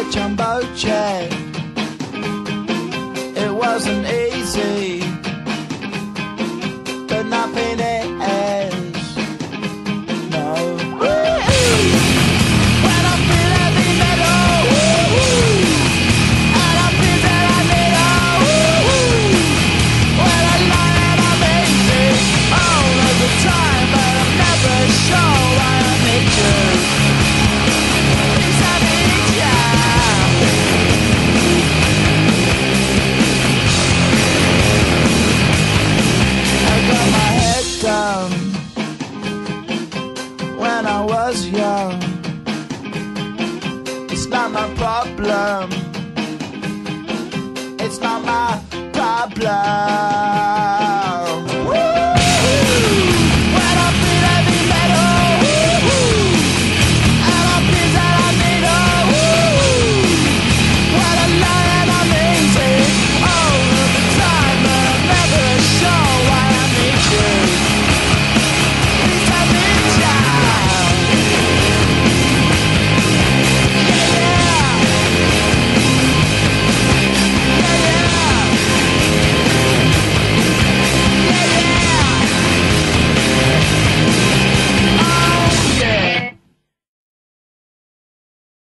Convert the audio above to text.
a jumbo jet. It wasn't easy, but nothing is. No. When I feel heavy metal, and I feel that I need when I lie and I'm easy all of the time, but I'm never sure why I need you. Because I need ya. I got my head down when I was young. It's not my problem. It's not my problem.